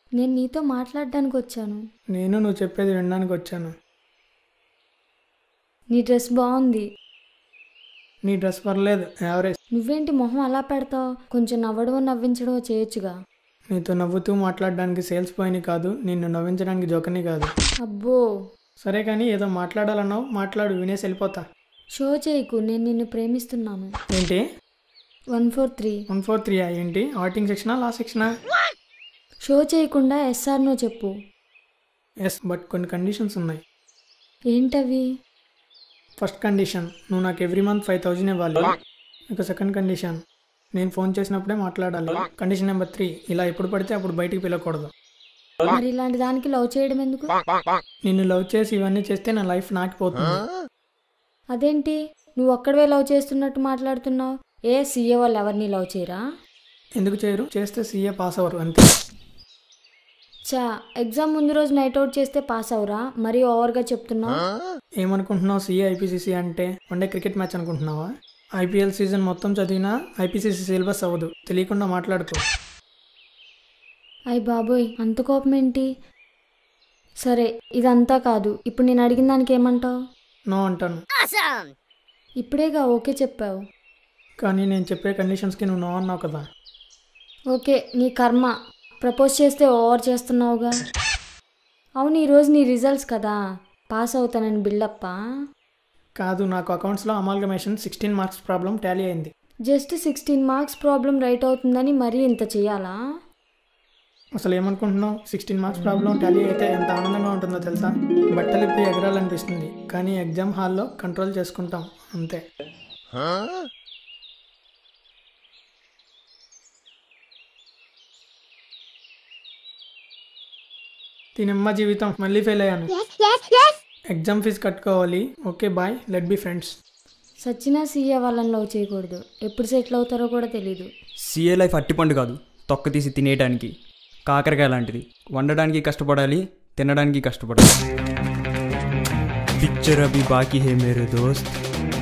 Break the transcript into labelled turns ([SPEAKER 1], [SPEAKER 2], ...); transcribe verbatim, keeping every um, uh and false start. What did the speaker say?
[SPEAKER 1] నేను నీతో మాట్లాడడానికి వచ్చాను.
[SPEAKER 2] నేను నువ్వు చెప్పేది వినడానికి వచ్చాను.
[SPEAKER 1] నీ డ్రెస్ బాగుంది.
[SPEAKER 2] నీ డ్రెస్ పర్లేదు, యావరేజ్.
[SPEAKER 1] నువ్వేంటి మొహం అలా పెడతావు? కొంచెం నవ్వడమో నవ్వించడమో చేయొచ్చుగా.
[SPEAKER 2] నీతో నవ్వుతూ మాట్లాడడానికి సేల్స్ బాయ్ని కాదు, నిన్ను నవ్వించడానికి జోకర్ని కాదు.
[SPEAKER 1] అబ్బో.
[SPEAKER 2] సరే కానీ ఏదో మాట్లాడాలన్నావు, మాట్లాడు, వినేసి వెళ్ళిపోతా.
[SPEAKER 1] షో చేయకు, నేను నిన్ను ప్రేమిస్తున్నాను.
[SPEAKER 2] ఏంటి?
[SPEAKER 1] One four three
[SPEAKER 2] one four three ఏంటి? ఆటింగ్ సెక్షనా, లాస్ట్ సెక్షనా?
[SPEAKER 1] షో చేయకుండా ఎస్ఆర్ నో చెప్పు.
[SPEAKER 2] ఎస్, బట్ కొన్ని కండిషన్స్ ఉన్నాయి.
[SPEAKER 1] ఏంటవి?
[SPEAKER 2] ఫస్ట్ కండిషన్, నువ్వు నాకు ఎవ్రీ మంత్ ఫైవ్ థౌజండ్ ఇవ్వాలి. ఇక సెకండ్ కండిషన్, నేను ఫోన్ చేసినప్పుడే మాట్లాడాలి. కండిషన్ నెంబర్ త్రీ, ఇలా ఎప్పుడు పడితే అప్పుడు బయటికి పిలవకూడదు.
[SPEAKER 1] మరి ఇలాంటి దానికి లవ్ చేయడం ఎందుకు?
[SPEAKER 2] నిన్ను లవ్ చేసి ఇవన్నీ చేస్తే నా లైఫ్ నాకిపోతుంది.
[SPEAKER 1] అదేంటి నువ్వు ఒక్కడవే లవ్ చేస్తున్నట్టు మాట్లాడుతున్నావు? ఏ సీఏ వాళ్ళు ఎవరిని లవ్ చేయరా?
[SPEAKER 2] ఎందుకు చేయరు? చేస్తే సీఏ పాస్ అవ్వరు అంతే.
[SPEAKER 1] చా, ఎగ్జామ్ ముందు రోజు నైట్ అవుట్ చేస్తే పాస్ అవరా? మరీ ఓవర్గా చెప్తున్నావు.
[SPEAKER 2] ఏమనుకుంటున్నావు? సీఏ ఐపీసీసీ అంటే వన్డే క్రికెట్ మ్యాచ్ అనుకుంటున్నావా? ఐపీఎల్ సీజన్ మొత్తం చదివినా ఐపీసీసీ సిలబస్ అవ్వదు. తెలియకుండా మాట్లాడుకో.
[SPEAKER 1] అయ్య బాబోయ్, అంత కోపం ఏంటి? సరే, ఇదంతా కాదు. ఇప్పుడు నేను అడిగిన దానికి ఏమంటావు?
[SPEAKER 2] నో అంటాను.
[SPEAKER 1] ఇప్పుడేగా ఓకే చెప్పావు.
[SPEAKER 2] కానీ నేను చెప్పే కండిషన్స్కి నువ్వు నో అన్నావు కదా.
[SPEAKER 1] ఓకే, నీ కర్మ. ప్రపోజ్ చేస్తే ఓవర్ చేస్తున్నావుగా. అవును, ఈరోజు నీ రిజల్ట్స్ కదా, పాస్ అవుతానని బిల్డప్పా?
[SPEAKER 2] కాదు, నాకు అకౌంట్స్లో amalgamation sixteen marks problem tally అయింది.
[SPEAKER 1] Just sixteen marks problem right అవుతుందని మరీ ఇంత చేయాలా?
[SPEAKER 2] అసలు ఏమనుకుంటున్నావు? సిక్స్టీన్ మార్క్స్ ప్రాబ్లం టాలీ అయితే ఎంత ఆనందంగా ఉంటుందో తెలుసా? బట్టలు ఇప్పి ఎగరాలనిపిస్తుంది, కానీ ఎగ్జామ్ హాల్లో కంట్రోల్ చేసుకుంటాం అంతే. దీనమ్మ జీవితం, మళ్ళీ ఫెయిల్ అయ్యాను. ఎగ్జామ్ ఫీజు కట్టుకోవాలి. Okay boy, let be friends.
[SPEAKER 1] సచ్చినా సీఏ వాళ్ళని లవ్ చేయకూడదు. ఎప్పుడు సెటిల్ అవుతారో కూడా తెలీదు.
[SPEAKER 3] సీఏ లైఫ్ అట్టిపండు కాదు, తొక్క తీసి తినేయడానికి. కాకరకాయ లాంటిది. వండడానికి కష్టపడాలి, తినడానికి కష్టపడాలి. పిక్చర్ అభి బాకీ హే మేరే దోస్త్.